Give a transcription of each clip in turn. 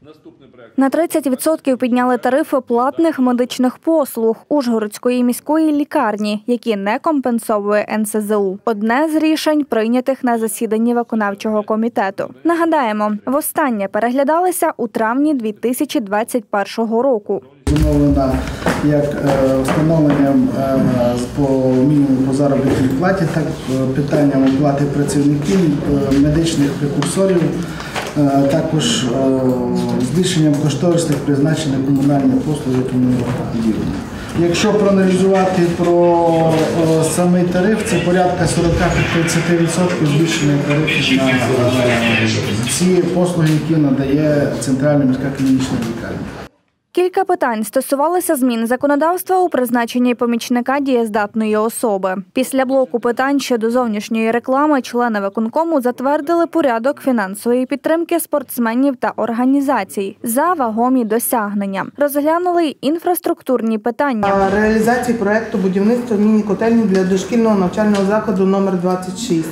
На 30% підняли тарифи платних медичних послуг Ужгородської міської лікарні, які не компенсовує НСЗУ. Одне з рішень, прийнятих на засіданні виконавчого комітету. Нагадаємо, востаннє переглядалися у травні 2021 року. Зумовлена як встановленням по мінімуму по заробітній платі, так питанням оплати працівників, медичних прекурсорів, також збільшенням кошторисних призначення комунальних послуг і комунального будівлі. Якщо проаналізувати про самий тариф, це порядка 40-30% збільшення тарифів на ці послуги, які надає Центральна міська клінічна лікарня. Кілька питань стосувалися змін законодавства у призначенні помічника дієздатної особи. Після блоку питань щодо зовнішньої реклами члени виконкому затвердили порядок фінансової підтримки спортсменів та організацій за вагомі досягнення. Розглянули й інфраструктурні питання. Реалізації проєкту будівництва міні-котельні для дошкільного навчального закладу номер 26.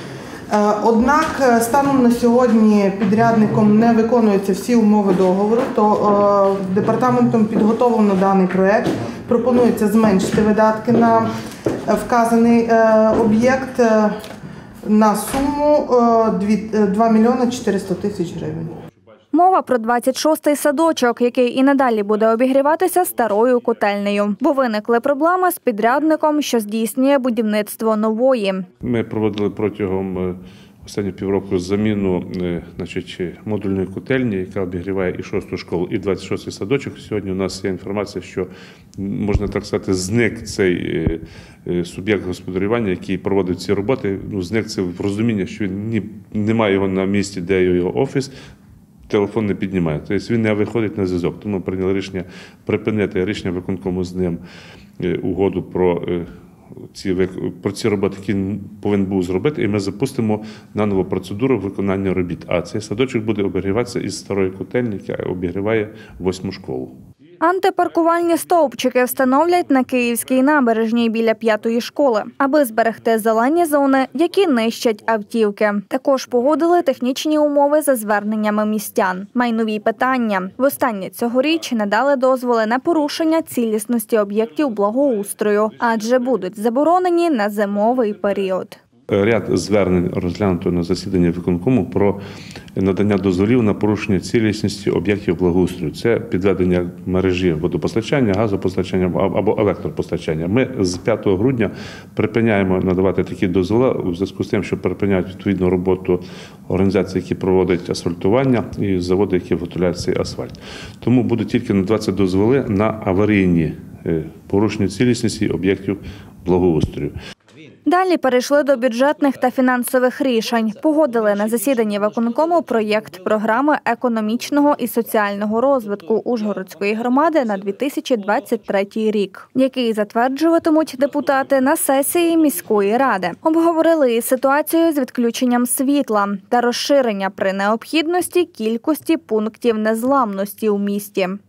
Однак станом на сьогодні підрядником не виконуються всі умови договору, то департаментом підготовлено даний проєкт. Пропонується зменшити видатки на вказаний об'єкт на суму 2 мільйони 400 тисяч гривень. Мова про 26-й садочок, який і надалі буде обігріватися старою котельнею. Бо виникли проблеми з підрядником, що здійснює будівництво нової. Ми проводили протягом останніх півроку заміну модульної котельні, яка обігріває і 6-ту школу, і 26-й садочок. Сьогодні у нас є інформація, що, можна так сказати, зник цей суб'єкт господарювання, який проводив ці роботи. Зник це в розумінні, що він немає його на місці, де його офіс. Телефон не піднімає, тобто він не виходить на зв'язок. Тому прийняли рішення припинити рішення виконкому з ним угоду про ці роботи, які він повинен був зробити, і ми запустимо наново процедуру виконання робіт. А цей садочок буде обігріватися із старої котельні, яка обігріває 8-му школу. Антипаркувальні стовпчики встановлять на Київській набережній біля 5-ї школи, аби зберегти зелені зони, які нищать автівки. Також погодили технічні умови за зверненнями містян. Майнові питання. Востаннє цьогоріч надали дозволи на порушення цілісності об'єктів благоустрою, адже будуть заборонені на зимовий період. Ряд звернень розглянуто на засіданні виконкому про надання дозволів на порушення цілісності об'єктів благоустрою. Це підведення мережі водопостачання, газопостачання або електропостачання. Ми з 5 грудня припиняємо надавати такі дозволи у зв'язку з тим, що припиняють відповідну роботу організацій, які проводять асфальтування, і заводи, які виготовляють цей асфальт. Тому будуть тільки надаватися дозволи на аварійні порушення цілісності об'єктів благоустрою. Далі перейшли до бюджетних та фінансових рішень. Погодили на засіданні виконкому проєкт програми економічного і соціального розвитку Ужгородської громади на 2023 рік, який затверджуватимуть депутати на сесії міської ради. Обговорили і ситуацію з відключенням світла та розширення при необхідності кількості пунктів незламності у місті.